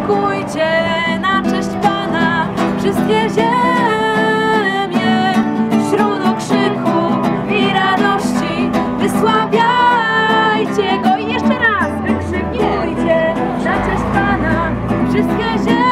wykrzykujcie na cześć Pana wszystkie ziemie. Wśród okrzyku i radości wysławiajcie Go. I jeszcze raz wykrzykujcie na cześć Pana wszystkie ziemie.